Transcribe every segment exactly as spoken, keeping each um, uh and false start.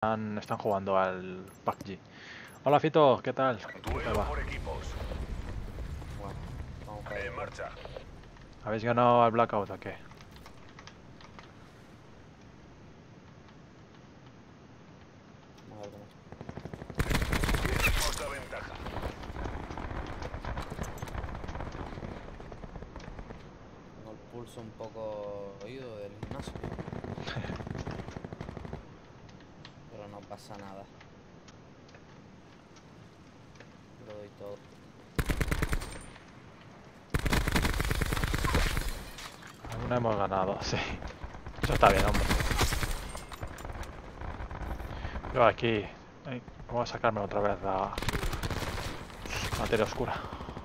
están, están jugando al P U B G. Hola Fito, ¿qué tal? ¿Qué tal Duelo va? por equipos. Bueno, vamos para En allá. marcha. ¿Habéis ganado al Blackout o qué? Vamos a ver cómo está. Tenemos la ventaja. Tengo el pulso un poco oído del gimnasio. Pero no pasa nada. Lo doy todo. Aún no hemos ganado, sí. Eso está bien, hombre. Yo aquí... ay, voy a sacarme otra vez la materia oscura.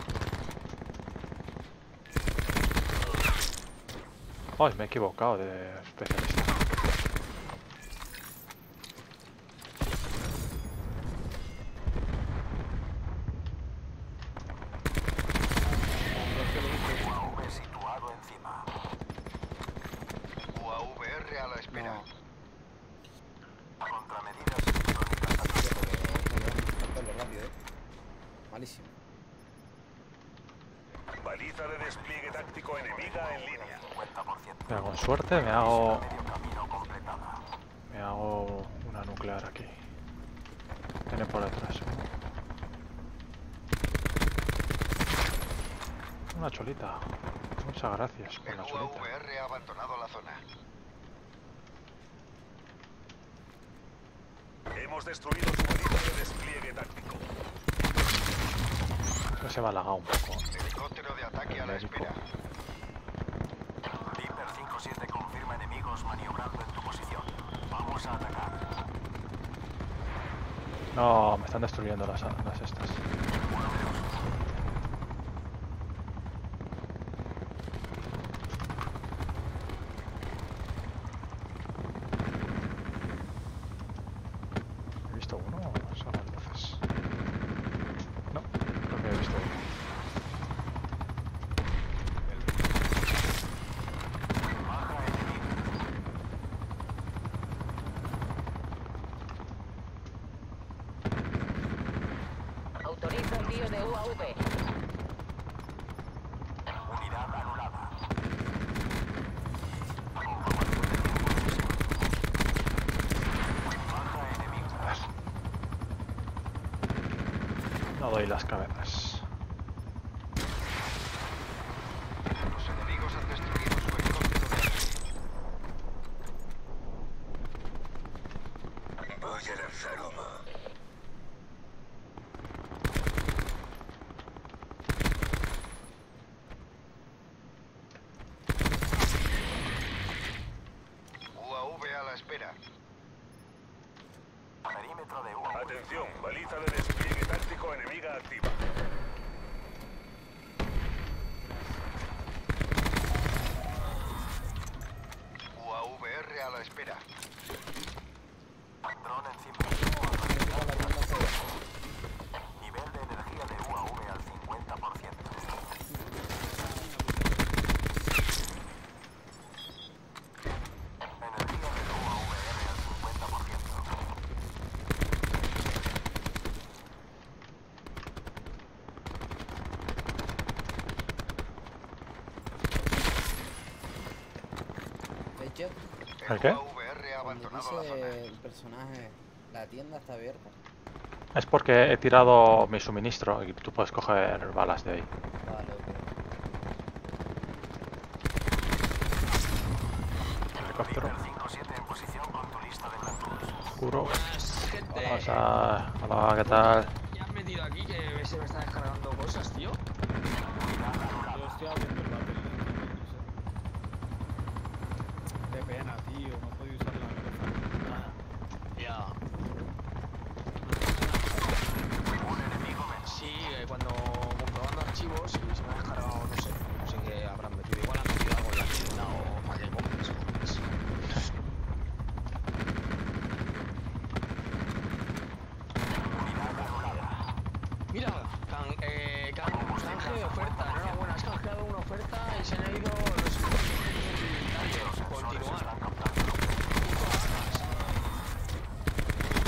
Ay, me he equivocado de especialista. U A V situado encima. U A V R a la espera. No, Contramedidas tío, porque no lo rápido, eh. Malísimo. Baliza de despliegue táctico enemiga en línea. cincuenta por ciento. Mira, con suerte me hago... Medio camino completada. Me hago una nuclear aquí. Tiene por detrás. Una cholita. Muchas gracias por El la U A cholita. V R ha abandonado la zona. Hemos destruido su baliza de despliegue táctico. Creo que se va a lagar un poco. Helicóptero de ataque a la Médico. espera. Viper cinco siete confirma enemigos maniobrando en tu posición. Vamos a atacar. No, me están destruyendo las, las estas. ¿He visto uno o son las luces? No, creo que he visto uno. Baja enemigo. Autoriza envío de U A V. Unidad anulada. Baja enemigo. No doy las cabezas. Los enemigos han destruido su helicóptero de ataque. Voy a lanzar humo. U A V a la espera. Perímetro de U A V. Atención, baliza de despliegue táctico enemiga activa. U A V R a la espera. Dron encima. Nivel de energía de U A V al cincuenta por ciento. Energía de U A V R al cincuenta por ciento. ¿Veis, Jet? ¿El qué? U A V R ha Cuando abandonado la zona. dice el personaje, la tienda está abierta. Es porque he tirado mi suministro y tú puedes coger balas de ahí. Vale, ok. Helicóptero. Viper cinco siete en posición con tu lista de blancos. Oscuro. Buenas, gente. Vamos a... Hola, ¿qué tal? Ya han metido aquí que se me están descargando cosas, tío. Yo estoy abriendo el papel. Qué pena, tío. No puedo usar la micrófono. Ya. Un enemigo menos. Sí, eh, cuando comprobando archivos y se me ha descargado, no sé, no sé qué habrán metido. Igual han metido algo en la tienda o para que compres. compres. Unidad anulada. Mira, can, eh, can, canje de oferta. Enhorabuena, has canjeado una oferta y se han ido los inventarios. Continuar. Están captando.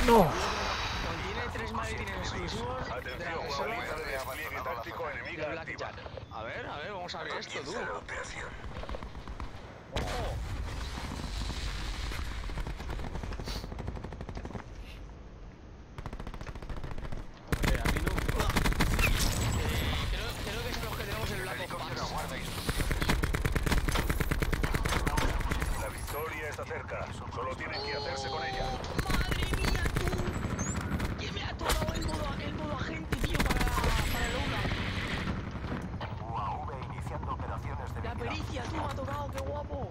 No. Contiene tres maletines exclusivos de la reserva de Blackjack. A ver, a ver, vamos a ver esto, tú. Ojo. Hombre, a mí no. Eh, creo, creo que son los que tenemos en Black Ops. La victoria está cerca. Solo tienen que hacerse con ella. ¡Madre mía, tú! ¿Quién me ha tocado el modo, el modo agente, tío, para, para el Oula? U A V iniciando operaciones de La vigilancia. pericia, tú, me ha tocado, qué guapo.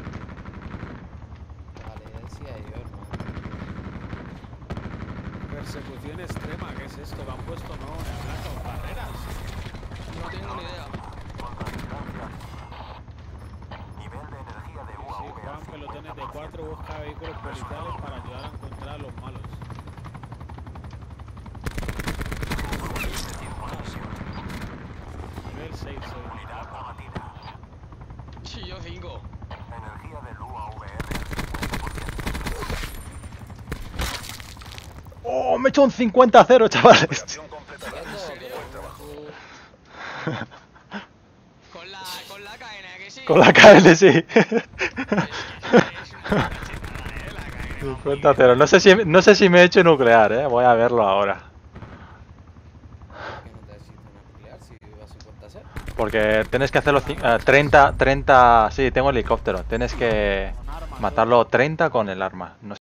Valencia y hermano. Persecución extrema, ¿qué es esto? ¿Que han puesto no en blanco barreras? No tengo ni idea. Contravigilancia. Nivel de energía de U A Sí, V Juan, al pelotones de cincuenta por ciento. cuatro, busca vehículos policiales para ayudar a encontrar a los malos. Nivel seis, soy. Unidad abatida. Sí, yo cinco. Energía del U A V R al cincuenta por ciento. Oh, me he hecho un cincuenta a cero, chavales. Operación completada. Quieto, serio? pero Buen trabajo. tú- Con la, con la cadena, que sí. Con la K L, sí. Es, es una cachetada, eh, la cadena. cincuenta a cero. No sé si, no sé si me he hecho nuclear, eh. Voy a verlo ahora. que no te existe nuclear si vas a cincuenta a cero. Porque tienes que hacerlo ci- eh, treinta, treinta. Sí, tengo helicóptero. Tienes que Con armas, matarlo treinta con el arma. No